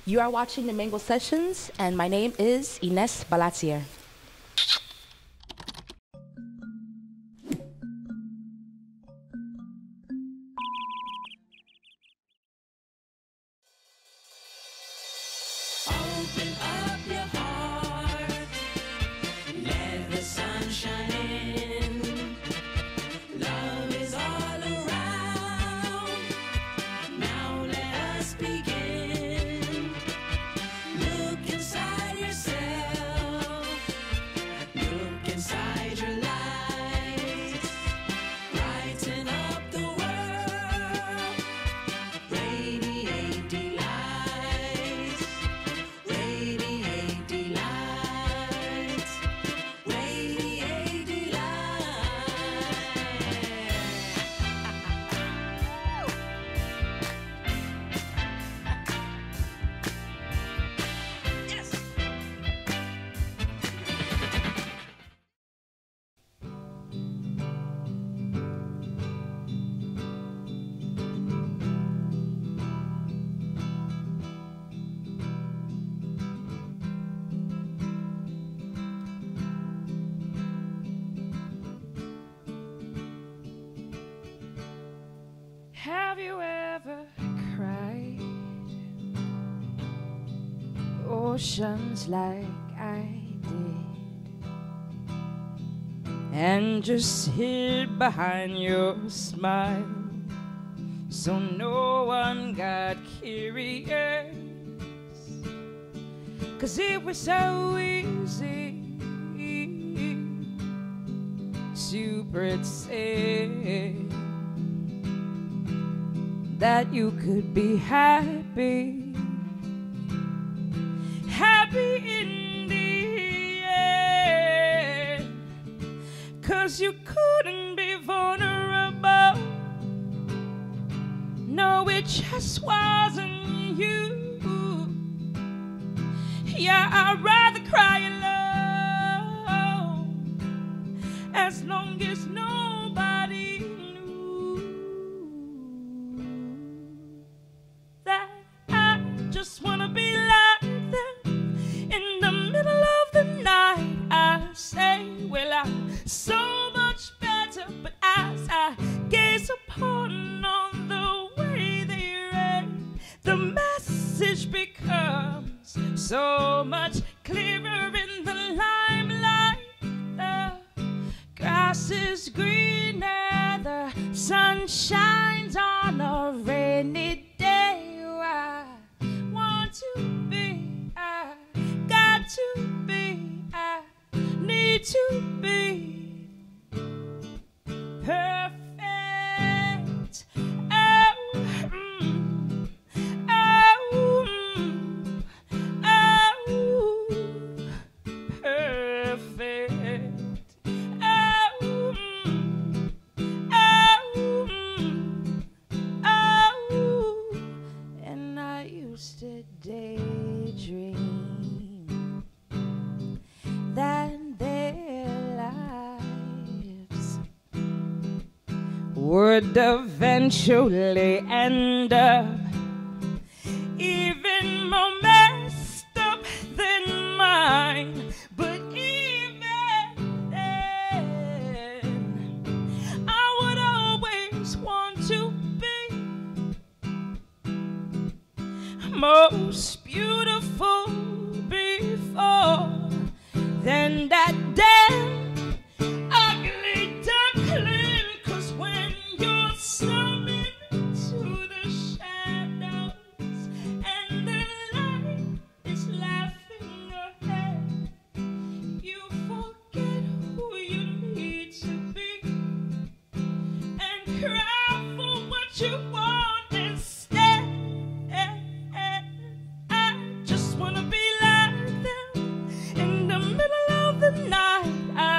You are watching the Mango Sessions, and my name is Inez Barlatier. Open up your heart, let the sun shine in. Love is all around, now let us begin. Look inside yourself, look inside your light. Brighten up the world, radiate delight. Radiate delight, radiate delight. Yes. Have you ever cried oceans like I did, and just hid behind your smile so no one got curious? 'Cause it was so easy to pretend that you could be happy, happy in the end. 'Cause you couldn't be vulnerable. No, it just wasn't you. Yeah, I'd rather cry alone as long as nobody knew that I just wanna be like them. In the middle of the night I say, well, I'm so much better. But as I gaze upon on the way they read, the message becomes so much clearer in the limelight. The grass is greener, the sun shines on a rainy day. I want to be, I got to be, I need to be perfect. Oh, oh, oh, perfect. And I used to daydream that their lives would eventually end up even more messed up than mine. But even then, I would always want to be most beautiful before than that damn ugly duckling. 'Cause when you're summoned to the shadows and the light is laughing ahead, you forget who you need to be and cry for what you want instead. I just wanna be like them. In the middle of the night I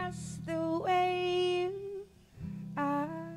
just the way you are.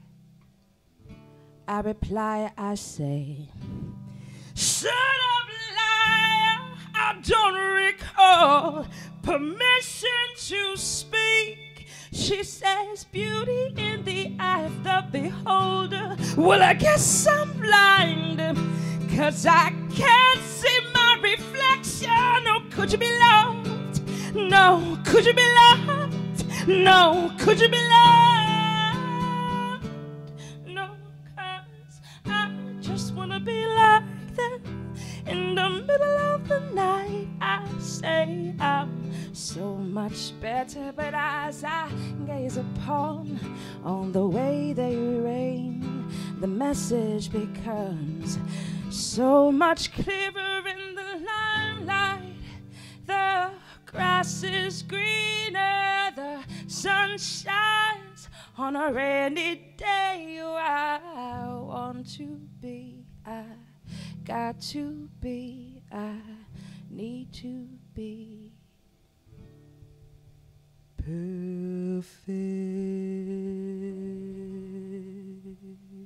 I reply, I say, shut up, liar, I don't recall permission to speak. She says, beauty in the eye of the beholder. Well, I guess I'm blind, 'cause I can't see my reflection. Oh, could you be loved? No, could you be loved? No, could you be loved? No, 'cause I just wanna be like them. In the middle of the night, I say I'm so much better, but as I gaze upon on the way they rain, the message becomes so much clearer in the limelight. The grass is greener, the sun shines on a rainy day. Oh, I want to be, I got to be, I need to be perfect.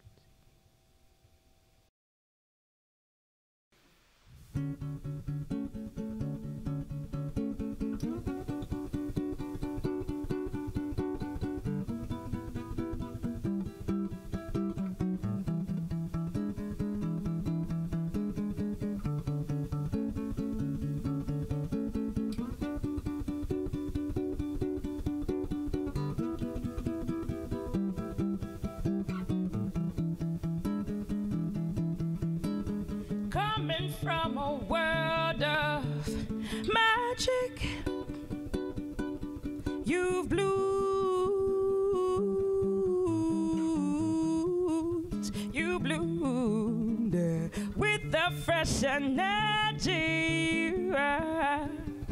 Coming from a world of magic, you've bloomed, you bloomed with the fresh energy. You are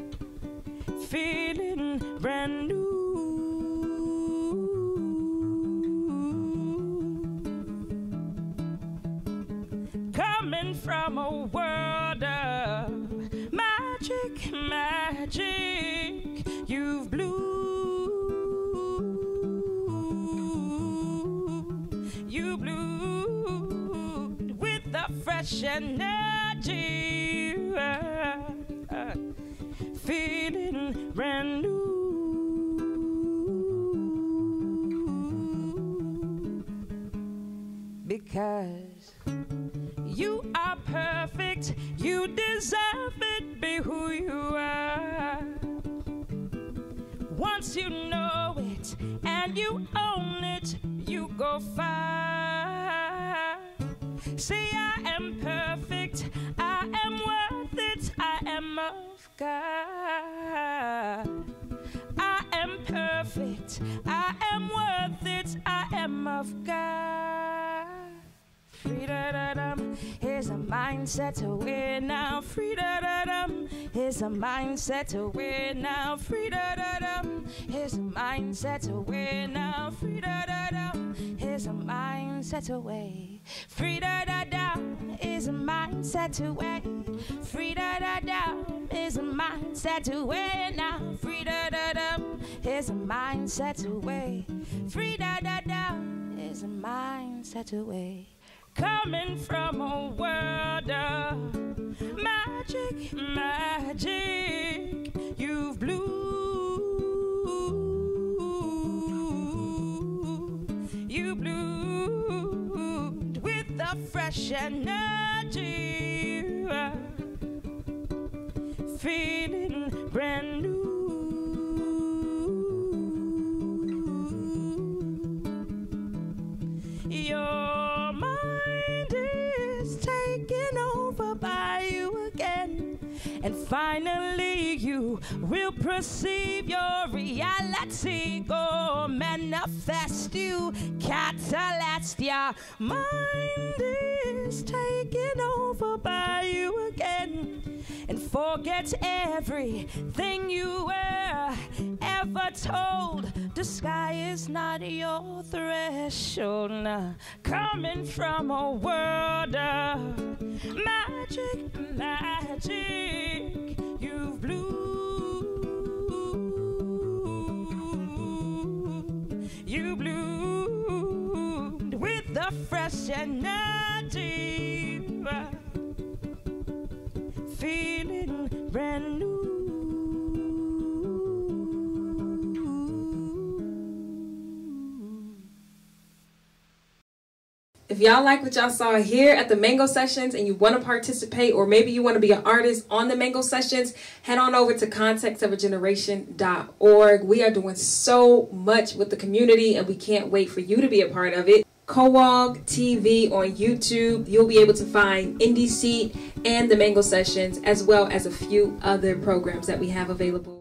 feeling brand new. Coming from a world of magic, magic, you've bloomed, you bloomed with the fresh energy, feeling brand new. Because you are perfect, you deserve it, be who you are. Once you know it and you own it, you go far. Say I am perfect, I am worth it, I am of God. I am perfect, I am worth it, I am of God. Free-da-da-dum, here's a mindset to win now. Free-da-da-dum, here's a mindset to win now. Free-da-da-dum, here's a mindset to win now. Free-da-da-dum, here's a mindset to win. Free-da-da-dum is a mindset to win. Free-da-da-dum is a mindset to win now. Free-da-da-dum is a mindset to win. Free-da-da-dum is a mindset to win. Coming from a world of magic, magic, you've bloomed, you bloomed with the fresh energy, feeling brand new. Your mind is taken over by you again, and finally you will perceive your reality. Go manifest, you catalyst. Your mind is taken over by you again, and forget everything you were ever told. The sky is not your threshold. Now, coming from a world of magic, magic, you've bloomed, fresh and active, feeling brand new. If y'all like what y'all saw here at the Mango Sessions and you want to participate, or maybe you want to be an artist on the Mango Sessions, head on over to contextofageneration.org. We are doing so much with the community and we can't wait for you to be a part of it. COAG TV on YouTube. You'll be able to find Indie Seat and the Mango Sessions, as well as a few other programs that we have available.